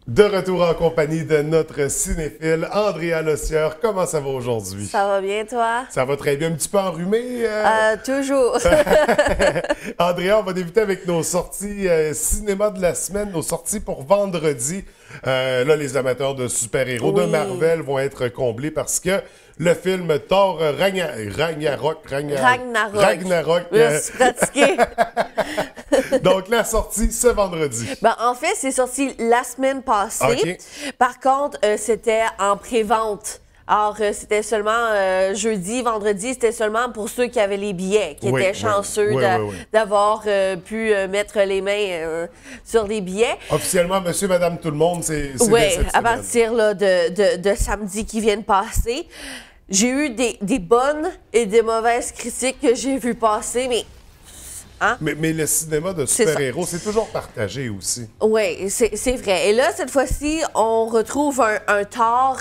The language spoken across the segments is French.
De retour en compagnie de notre cinéphile, Andrea Lossière. Comment ça va aujourd'hui? Ça va bien, toi? Ça va très bien. Un petit peu enrhumé? Toujours. Andrea, on va débuter avec nos sorties cinéma de la semaine, nos sorties pour vendredi. Là, les amateurs de super-héros de Marvel vont être comblés parce que le film Thor Ragnarok. Je suis pratiqué. Donc, la sortie ce vendredi. Ben, en fait, c'est sorti la semaine passée. Okay. Par contre, c'était en pré-vente. Alors, c'était seulement jeudi, vendredi, c'était seulement pour ceux qui avaient les billets, qui étaient chanceux d'avoir pu mettre les mains sur les billets. Officiellement, monsieur, madame, tout le monde, c'est oui, à partir là, de samedi qui vient de passer. J'ai eu des bonnes et des mauvaises critiques que j'ai vues passer, mais... Hein? Mais le cinéma de super-héros, c'est toujours partagé aussi. Oui, c'est vrai. Et là, cette fois-ci, on retrouve un Thor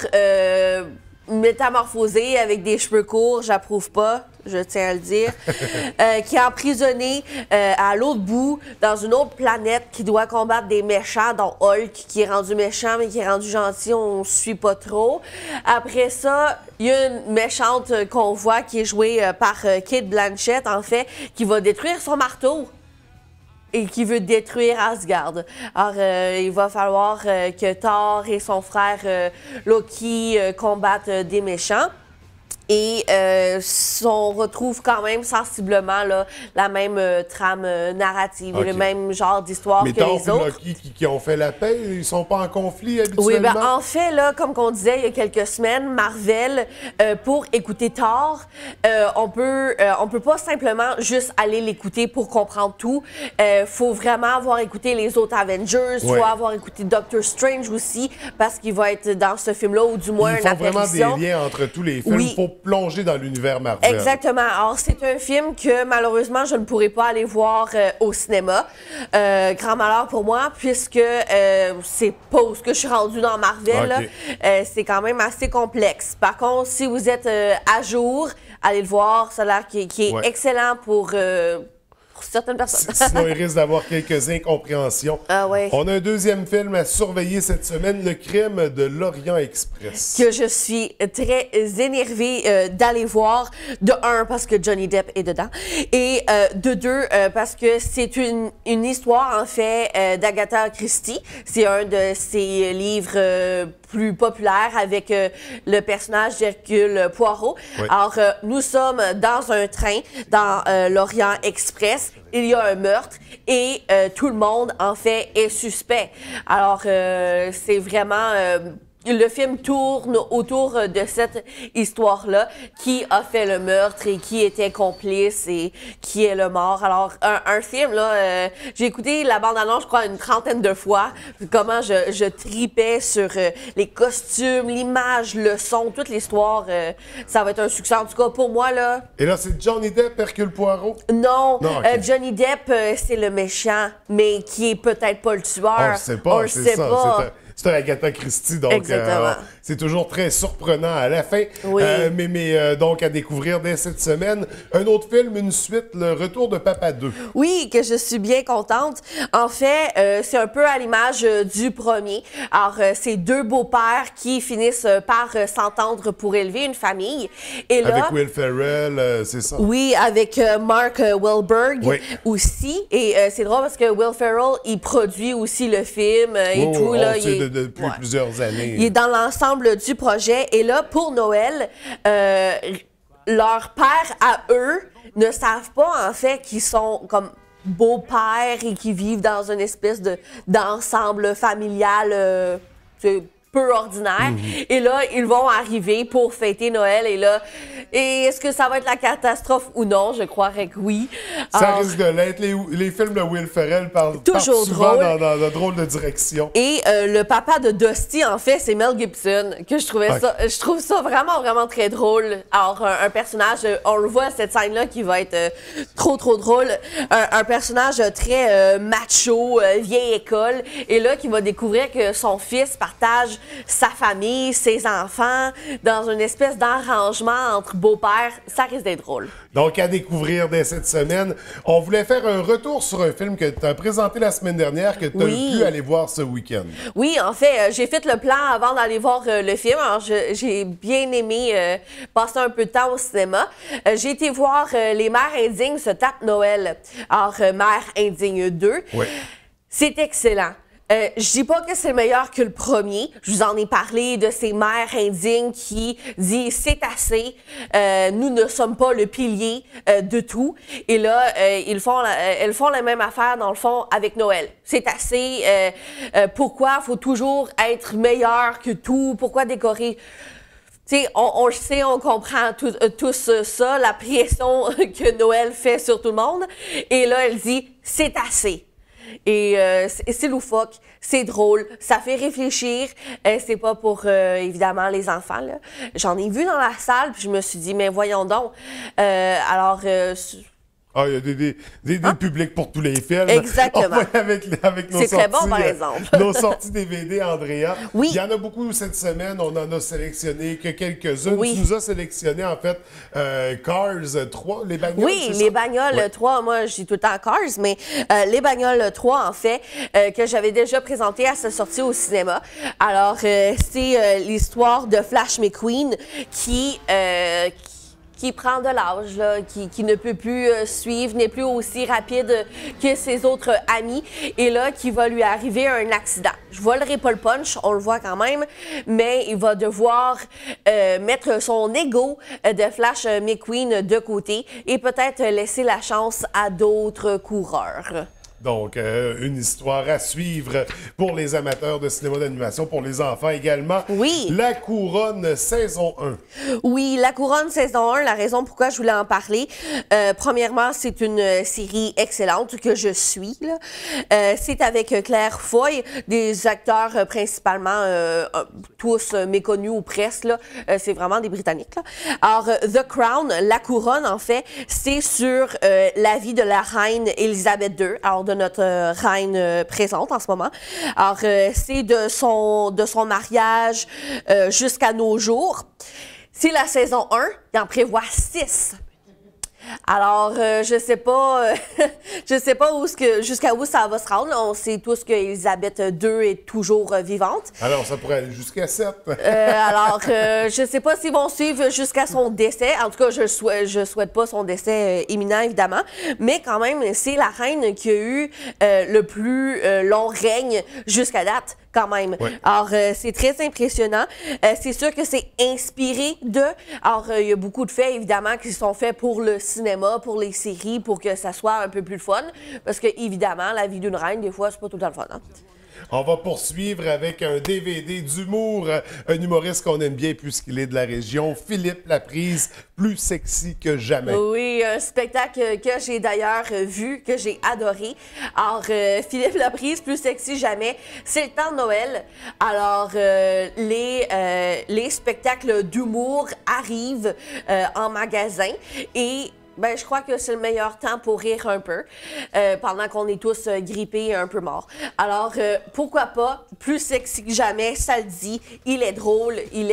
métamorphosé avec des cheveux courts, j'approuve pas, je tiens à le dire, qui est emprisonné à l'autre bout, dans une autre planète, qui doit combattre des méchants, dont Hulk, qui est rendu méchant, mais qui est rendu gentil, on ne suit pas trop. Après ça, il y a une méchante qu'on voit qui est jouée par Cate Blanchett, en fait, qui va détruire son marteau et qui veut détruire Asgard. Alors, il va falloir que Thor et son frère Loki combattent des méchants. Et on retrouve quand même sensiblement là, la même trame narrative, le même genre d'histoire que Thor les autres. Mais Loki qui ont fait la paix, ils sont pas en conflit habituellement? Oui, ben en fait, là, comme on disait il y a quelques semaines, Marvel, pour écouter Thor, on peut pas simplement juste aller l'écouter pour comprendre tout. Faut vraiment avoir écouté les autres Avengers, faut avoir écouté Doctor Strange aussi, parce qu'il va être dans ce film-là, ou du moins une apparition. Ils font vraiment des liens entre tous les films. Oui. Faut plonger dans l'univers Marvel. Exactement. Alors, c'est un film que, malheureusement, je ne pourrai pas aller voir au cinéma. Grand malheur pour moi, puisque c'est pas où que je suis rendue dans Marvel. Okay. C'est quand même assez complexe. Par contre, si vous êtes à jour, allez le voir. Ça a l'air qui est excellent pour certaines personnes. Sinon, il risque d'avoir quelques incompréhensions. Ah ouais. On a un deuxième film à surveiller cette semaine, Le Crime de l'Orient Express. Que je suis très énervée d'aller voir. De un, parce que Johnny Depp est dedans. Et de deux, parce que c'est une histoire, en fait, d'Agatha Christie. C'est un de ses livres plus populaires avec le personnage d'Hercule Poirot. Oui. Alors, nous sommes dans un train dans l'Orient Express. Il y a un meurtre et tout le monde, en fait, est suspect. Alors, c'est vraiment... le film tourne autour de cette histoire-là. Qui a fait le meurtre et qui était complice et qui est le mort. Alors, un film, là, j'ai écouté la bande-annonce, je crois, une trentaine de fois. Comment je tripais sur les costumes, l'image, le son, toute l'histoire. Ça va être un succès, en tout cas, pour moi, là. Et là, c'est Johnny Depp, Hercule Poirot? Non, okay. Johnny Depp, c'est le méchant, mais qui est peut-être pas le tueur. On le sait pas, c'est ça. C'est un Agatha Christie, donc c'est toujours très surprenant à la fin. Oui. Mais donc, à découvrir dès cette semaine, un autre film, une suite, Le Retour de Papa 2. Oui, que je suis bien contente. En fait, c'est un peu à l'image du premier. Alors, c'est deux beaux-pères qui finissent par s'entendre pour élever une famille. Et là, avec Will Ferrell, c'est ça? Oui, avec Mark Wahlberg aussi. Et c'est drôle parce que Will Ferrell, il produit aussi le film et tout. Là, depuis plusieurs années. Il est dans l'ensemble du projet. Et là, pour Noël, leur père à eux ne savent pas, en fait, qu'ils sont comme beaux-pères et qu'ils vivent dans une espèce d'ensemble familial peu ordinaire. Et là, ils vont arriver pour fêter Noël. Et est-ce que ça va être la catastrophe ou non? Je croirais que oui. Ça risque de l'être. Les films de Will Ferrell partent souvent dans de drôles de direction. Et le papa de Dusty, en fait, c'est Mel Gibson, que je trouve ça vraiment, vraiment très drôle. Alors, un personnage, on le voit, cette scène-là, qui va être trop, trop drôle. Un personnage très macho, vieille école. Et là, qui va découvrir que son fils partage sa famille, ses enfants, dans une espèce d'arrangement entre beaux-pères. Ça risque d'être drôle. Donc, à découvrir dès cette semaine. On voulait faire un retour sur un film que tu as présenté la semaine dernière, que tu as pu aller voir ce week-end. Oui, en fait, j'ai fait le plan avant d'aller voir le film. Alors, j'ai bien aimé passer un peu de temps au cinéma. J'ai été voir Les Mères indignes se tapent Noël. Alors, Mères indignes 2. Oui. C'est excellent. Je dis pas que c'est meilleur que le premier. Je vous en ai parlé de ces mères indignes qui disent c'est assez. Nous ne sommes pas le pilier de tout. Et là, elles font la même affaire dans le fond avec Noël. C'est assez. Pourquoi faut toujours être meilleur que tout? Pourquoi décorer? Tu sais, on le sait, on comprend tous ça, la pression que Noël fait sur tout le monde. Et là, elle dit c'est assez. Et c'est loufoque, c'est drôle, ça fait réfléchir. C'est pas pour, évidemment, les enfants, là. J'en ai vu dans la salle, puis je me suis dit, mais voyons donc. Ah, il y a des publics pour tous les films. Exactement. On va avec nos sorties. C'est très bon, par exemple. Nos sorties DVD, Andrea. Oui. Il y en a beaucoup cette semaine. On en a sélectionné que quelques-unes. Oui. Tu nous as sélectionné, en fait, Cars 3, les bagnoles. Oui, les bagnoles 3, moi, je dis tout le temps Cars, mais les bagnoles 3, en fait, que j'avais déjà présenté à sa sortie au cinéma. Alors, c'est l'histoire de Flash McQueen qui prend de l'âge, là, qui ne peut plus suivre, n'est plus aussi rapide que ses autres amis, et là, qui va lui arriver un accident. Je volerai pas le punch, on le voit quand même, mais il va devoir mettre son ego de Flash McQueen de côté et peut-être laisser la chance à d'autres coureurs. Donc, une histoire à suivre pour les amateurs de cinéma d'animation, pour les enfants également. Oui. La Couronne, saison 1. Oui, La Couronne, saison 1, la raison pourquoi je voulais en parler. Premièrement, c'est une série excellente que je suis, là. C'est avec Claire Foy, des acteurs principalement tous méconnus ou presque, là. C'est vraiment des Britanniques, là. Alors, The Crown, La Couronne, en fait, c'est sur la vie de la reine Élisabeth II. Alors, de notre reine présente en ce moment. Alors, c'est de son mariage jusqu'à nos jours. C'est la saison 1, il en prévoit 6. Alors, je sais pas jusqu'à où ça va se rendre. On sait tous qu'Élisabeth II est toujours vivante. Alors, ça pourrait aller jusqu'à 7. Je sais pas s'ils vont suivre jusqu'à son décès. En tout cas, je souhaite pas son décès imminent, évidemment. Mais quand même, c'est la reine qui a eu le plus long règne jusqu'à date. Quand même. Oui. Alors, c'est très impressionnant. C'est sûr que c'est inspiré de... Alors, il y a beaucoup de faits, évidemment, qui sont faits pour le cinéma, pour les séries, pour que ça soit un peu plus le fun. Parce que, évidemment, la vie d'une reine, des fois, c'est pas tout le temps le fun. Hein? On va poursuivre avec un DVD d'humour, un humoriste qu'on aime bien puisqu'il est de la région, Philippe Laprise, plus sexy que jamais. Oui, un spectacle que j'ai d'ailleurs vu, que j'ai adoré. Alors, Philippe Laprise, plus sexy jamais, c'est le temps de Noël. Alors, les spectacles d'humour arrivent en magasin et ben, je crois que c'est le meilleur temps pour rire un peu, pendant qu'on est tous grippés et un peu morts. Alors, pourquoi pas, plus sexy que jamais, ça le dit, il est drôle, il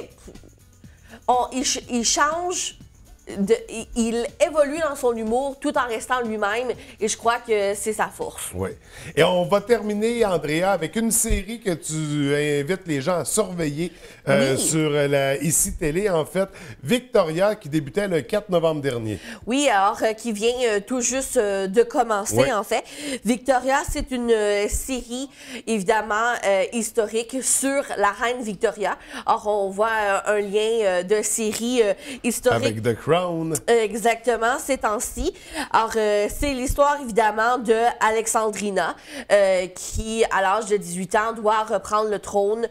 change, il évolue dans son humour tout en restant lui-même et je crois que c'est sa force. Oui. Et on va terminer, Andrea, avec une série que tu invites les gens à surveiller sur la ICI Télé, en fait, Victoria, qui débutait le 4 novembre dernier. Oui, alors, qui vient tout juste de commencer, en fait. Victoria, c'est une série, évidemment, historique sur la reine Victoria. Alors, on voit un lien de série historique. Avec The Crown. Exactement, ces temps-ci. Alors, c'est l'histoire, évidemment, de Alexandrina, qui, à l'âge de 18 ans, doit reprendre le trône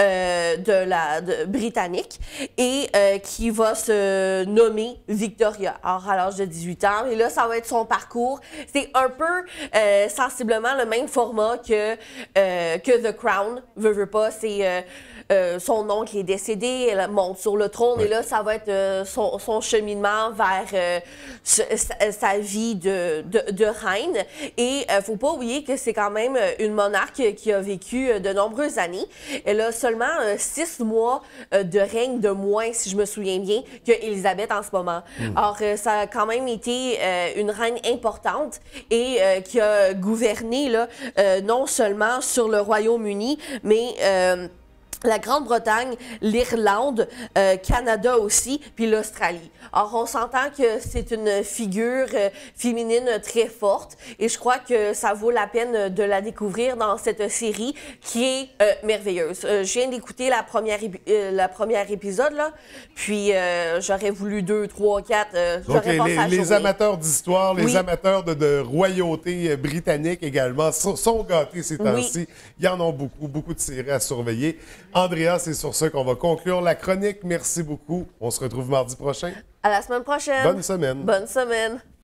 britannique et qui va se nommer Victoria. Alors, à l'âge de 18 ans. Et là, ça va être son parcours. C'est un peu sensiblement le même format que The Crown. Veux pas, c'est... son oncle est décédé, elle monte sur le trône et là, ça va être son cheminement cheminement vers sa vie de reine. Et faut pas oublier que c'est quand même une monarque qui a vécu de nombreuses années. Elle a seulement 6 mois de règne de moins, si je me souviens bien, que Élisabeth en ce moment. Alors, ça a quand même été une reine importante et qui a gouverné là, non seulement sur le Royaume-Uni, mais la Grande-Bretagne, l'Irlande, Canada aussi, puis l'Australie. Alors, on s'entend que c'est une figure féminine très forte et je crois que ça vaut la peine de la découvrir dans cette série qui est merveilleuse. Je viens d'écouter la première épisode, là, puis j'aurais voulu 2, 3, 4, j'aurais passé la les journée. amateurs d'histoire, les Oui. amateurs de royauté britannique également sont gâtés ces temps-ci. Il y en a beaucoup, beaucoup de séries à surveiller. Andrea, c'est sur ça qu'on va conclure la chronique. Merci beaucoup. On se retrouve mardi prochain. À la semaine prochaine. Bonne semaine. Bonne semaine.